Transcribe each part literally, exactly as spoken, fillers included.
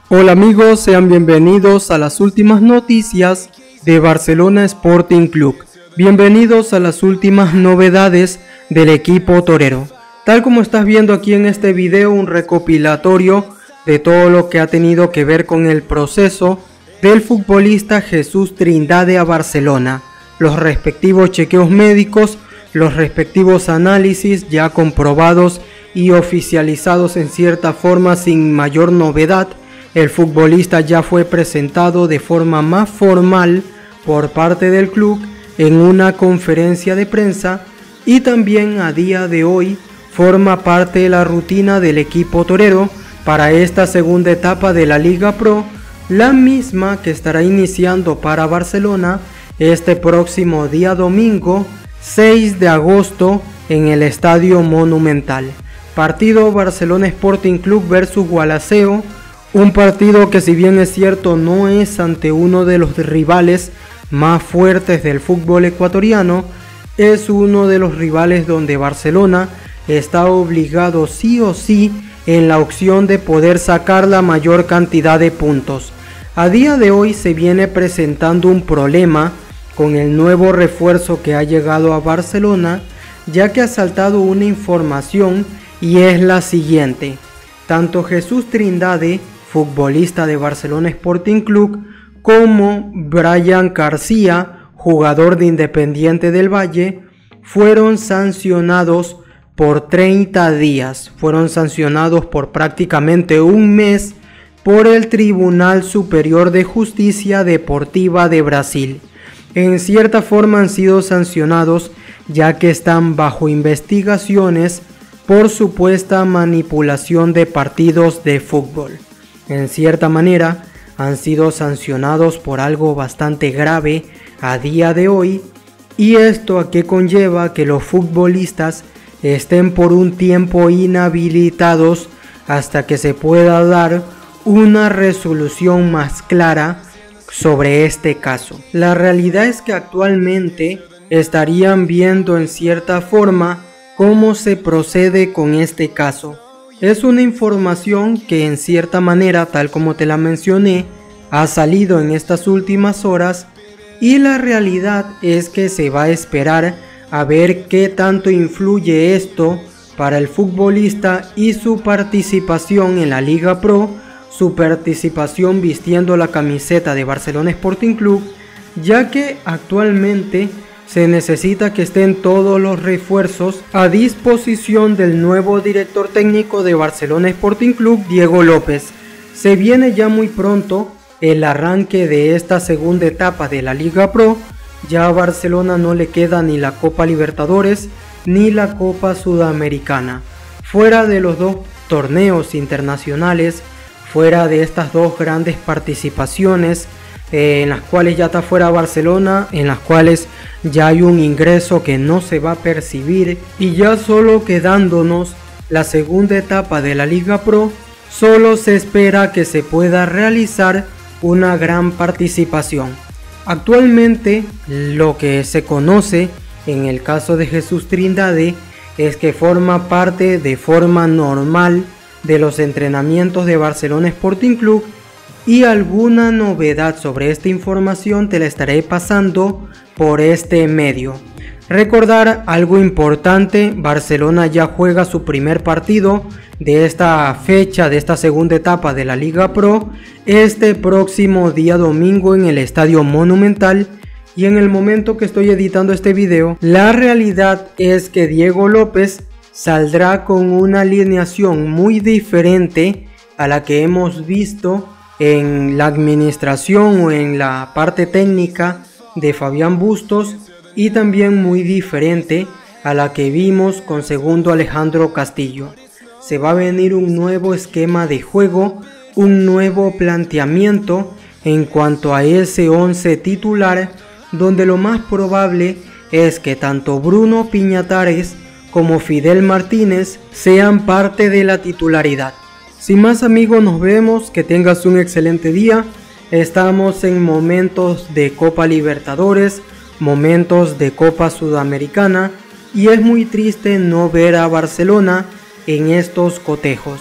Hola amigos, sean bienvenidos a las últimas noticias de Barcelona Sporting Club. Bienvenidos a las últimas novedades del equipo torero. Tal como estás viendo aquí en este video, un recopilatorio de todo lo que ha tenido que ver con el proceso del futbolista Jesús Trindade a Barcelona. Los respectivos chequeos médicos, los respectivos análisis ya comprobados y oficializados en cierta forma sin mayor novedad. El futbolista ya fue presentado de forma más formal por parte del club en una conferencia de prensa y también a día de hoy forma parte de la rutina del equipo torero para esta segunda etapa de la Liga Pro, la misma que estará iniciando para Barcelona este próximo día domingo seis de agosto en el Estadio Monumental. Partido Barcelona Sporting Club versus Gualaceo. Un partido que, si bien es cierto, no es ante uno de los rivales más fuertes del fútbol ecuatoriano, es uno de los rivales donde Barcelona está obligado sí o sí en la opción de poder sacar la mayor cantidad de puntos. A día de hoy se viene presentando un problema con el nuevo refuerzo que ha llegado a Barcelona, ya que ha saltado una información y es la siguiente: tanto Jesús Trindade, futbolista de Barcelona Sporting Club, como Brian García, jugador de Independiente del Valle, fueron sancionados por treinta días, fueron sancionados por prácticamente un mes por el Tribunal Superior de Justicia Deportiva de Brasil. En cierta forma han sido sancionados ya que están bajo investigaciones por supuesta manipulación de partidos de fútbol. En cierta manera han sido sancionados por algo bastante grave a día de hoy, y esto a qué conlleva que los futbolistas estén por un tiempo inhabilitados hasta que se pueda dar una resolución más clara sobre este caso. La realidad es que actualmente estarían viendo en cierta forma cómo se procede con este caso. Es una información que en cierta manera, tal como te la mencioné, ha salido en estas últimas horas, y la realidad es que se va a esperar a ver qué tanto influye esto para el futbolista y su participación en la Liga Pro, su participación vistiendo la camiseta de Barcelona Sporting Club, ya que actualmente se necesita que estén todos los refuerzos a disposición del nuevo director técnico de Barcelona Sporting Club, Diego López. Se viene ya muy pronto el arranque de esta segunda etapa de la Liga Pro. Ya a Barcelona no le queda ni la Copa Libertadores ni la Copa Sudamericana. Fuera de los dos torneos internacionales, fuera de estas dos grandes participaciones, Eh, en las cuales ya está fuera Barcelona, en las cuales ya hay un ingreso que no se va a percibir, y ya solo quedándonos la segunda etapa de la Liga Pro, solo se espera que se pueda realizar una gran participación. Actualmente lo que se conoce en el caso de Jesús Trindade es que forma parte de forma normal de los entrenamientos de Barcelona Sporting Club, y alguna novedad sobre esta información te la estaré pasando por este medio. Recordar algo importante: Barcelona ya juega su primer partido de esta fecha, de esta segunda etapa de la Liga Pro, este próximo día domingo en el Estadio Monumental. Y en el momento que estoy editando este video, la realidad es que Diego López saldrá con una alineación muy diferente a la que hemos visto en la administración o en la parte técnica de Fabián Bustos, y también muy diferente a la que vimos con segundo Alejandro Castillo. Se va a venir un nuevo esquema de juego, un nuevo planteamiento en cuanto a ese once titular, donde lo más probable es que tanto Bruno Piñatares como Fidel Martínez sean parte de la titularidad. Sin más amigos, nos vemos, que tengas un excelente día. Estamos en momentos de Copa Libertadores, momentos de Copa Sudamericana, y es muy triste no ver a Barcelona en estos cotejos.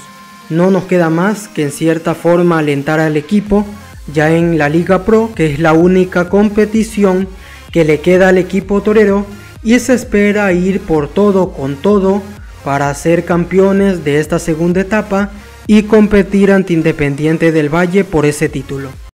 no nos queda más que en cierta forma alentar al equipo ya en la Liga Pro, que es la única competición que le queda al equipo torero, y se espera ir por todo con todo para ser campeones de esta segunda etapa y competir ante Independiente del Valle por ese título.